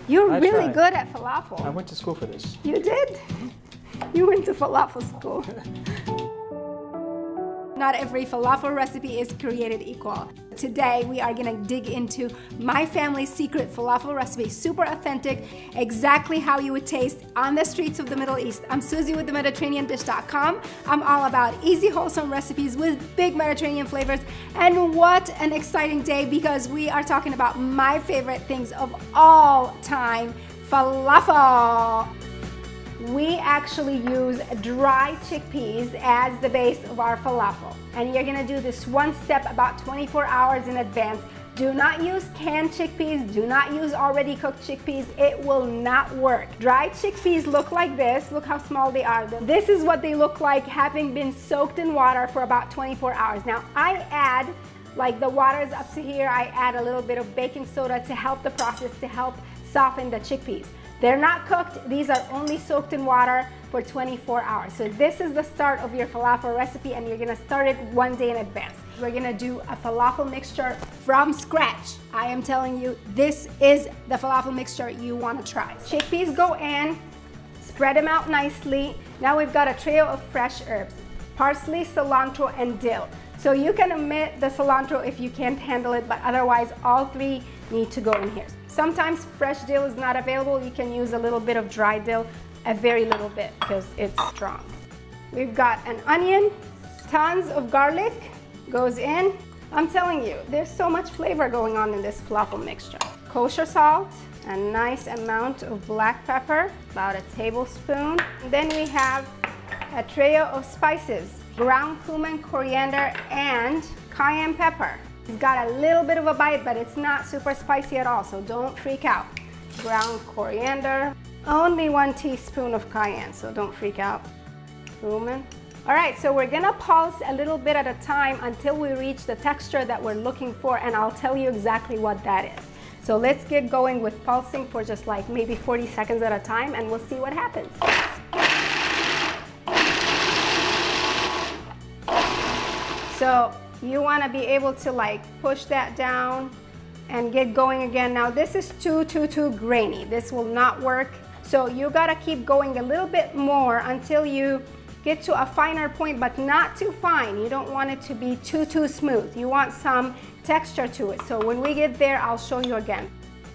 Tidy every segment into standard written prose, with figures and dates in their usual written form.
You're really tried. good at falafel. I went to school for this. You did? You went to falafel school. Not every falafel recipe is created equal. Today, we are gonna dig into my family's secret falafel recipe, super authentic, exactly how you would taste on the streets of the Middle East. I'm Susie with TheMediterraneanDish.com. I'm all about easy, wholesome recipes with big Mediterranean flavors. And what an exciting day, because we are talking about my favorite things of all time, falafel. We actually use dry chickpeas as the base of our falafel. And you're gonna do this one step about 24 hours in advance. Do not use canned chickpeas, do not use already cooked chickpeas, it will not work. Dry chickpeas look like this, look how small they are. This is what they look like having been soaked in water for about 24 hours. Now I add, like the water is up to here, I add a little bit of baking soda to help the process, to help soften the chickpeas. They're not cooked, these are only soaked in water for 24 hours. So this is the start of your falafel recipe, and you're gonna start it one day in advance. We're gonna do a falafel mixture from scratch. I am telling you, this is the falafel mixture you wanna try. Chickpeas go in, spread them out nicely. Now we've got a trio of fresh herbs, parsley, cilantro, and dill. So you can omit the cilantro if you can't handle it, but otherwise all three need to go in here. Sometimes fresh dill is not available. You can use a little bit of dry dill, a very little bit, because it's strong. We've got an onion, tons of garlic goes in. I'm telling you, there's so much flavor going on in this falafel mixture. Kosher salt, a nice amount of black pepper, about a tablespoon. And then we have a trio of spices, ground cumin, coriander, and cayenne pepper. It's got a little bit of a bite, but it's not super spicy at all, so don't freak out. Ground coriander, only 1 teaspoon of cayenne, so don't freak out. Cumin. All right, so we're gonna pulse a little bit at a time until we reach the texture that we're looking for, and I'll tell you exactly what that is. So let's get going with pulsing for just like maybe 40 seconds at a time, and we'll see what happens. So you want to be able to like push that down and get going again. Now this is too grainy. This will not work. So you got to keep going a little bit more until you get to a finer point, but not too fine. You don't want it to be too smooth. You want some texture to it. So when we get there, I'll show you again.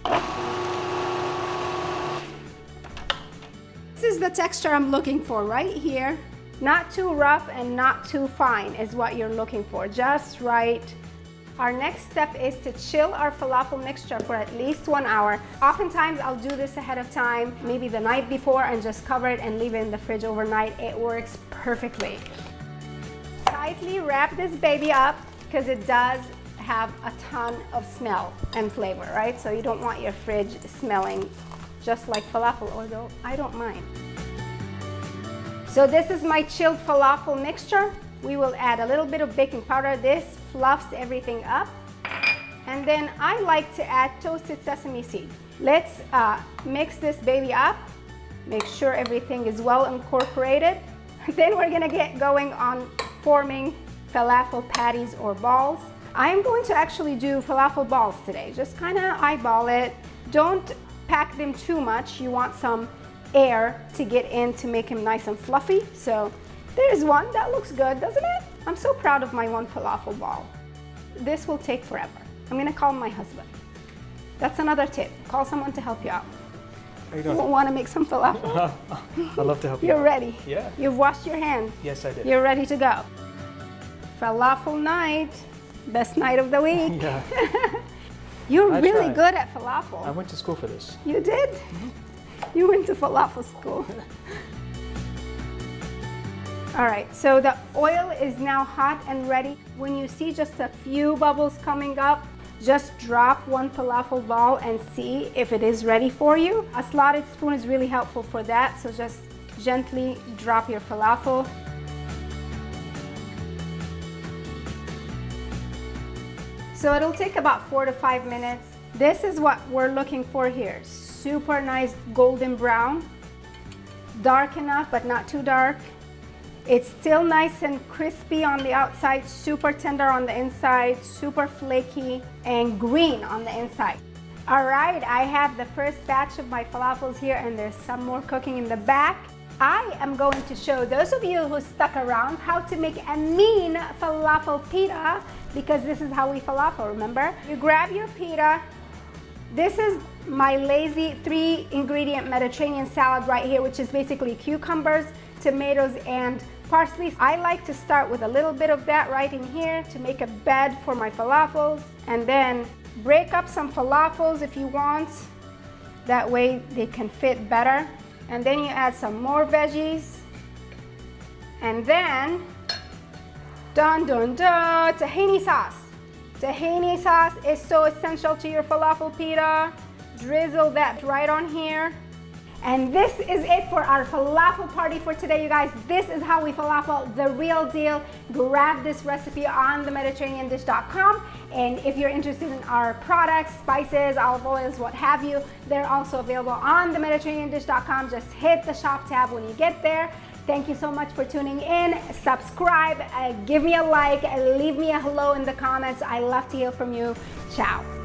This is the texture I'm looking for right here. Not too rough and not too fine is what you're looking for, just right. Our next step is to chill our falafel mixture for at least 1 hour. Oftentimes I'll do this ahead of time, maybe the night before, and just cover it and leave it in the fridge overnight. It works perfectly. Tightly wrap this baby up because it does have a ton of smell and flavor, right? So you don't want your fridge smelling just like falafel, although I don't mind. So this is my chilled falafel mixture. We will add a little bit of baking powder. This fluffs everything up. And then I like to add toasted sesame seed. Let's mix this baby up. Make sure everything is well incorporated. Then we're gonna get going on forming falafel patties or balls. I'm going to actually do falafel balls today. Just kind of eyeball it. Don't pack them too much. You want some air to get in to make him nice and fluffy. So there's one that looks good, doesn't it? I'm so proud of my one falafel ball. This will take forever. I'm gonna call my husband. That's another tip. Call someone to help you out. How you doing? You want to make some falafel? I'd love to help you. You're ready? Yeah. You've washed your hands? Yes, I did. You're ready to go. Falafel night. Best night of the week. Yeah. You're I really tried. good at falafel. I went to school for this. You did? You went to falafel school. All right, so the oil is now hot and ready. When you see just a few bubbles coming up, just drop one falafel ball and see if it is ready for you. A slotted spoon is really helpful for that, so just gently drop your falafel. So it'll take about 4 to 5 minutes. This is what we're looking for here. Super nice golden brown. Dark enough, but not too dark. It's still nice and crispy on the outside, super tender on the inside, super flaky and green on the inside. All right, I have the first batch of my falafels here, and there's some more cooking in the back. I am going to show those of you who stuck around how to make a mean falafel pita, because this is how we falafel, remember? You grab your pita. This is my lazy 3-ingredient Mediterranean salad right here, which is basically cucumbers, tomatoes, and parsley. I like to start with a little bit of that right in here to make a bed for my falafels, and then break up some falafels if you want. That way they can fit better. And then you add some more veggies. And then, dun dun dun, tahini sauce. Tahini sauce is so essential to your falafel pita. Drizzle that right on here. And this is it for our falafel party for today, you guys. This is how we falafel, the real deal. Grab this recipe on themediterraneandish.com. And if you're interested in our products, spices, olive oils, what have you, they're also available on themediterraneandish.com. Just hit the shop tab when you get there. Thank you so much for tuning in. Subscribe, give me a like, leave me a hello in the comments. I love to hear from you. Ciao.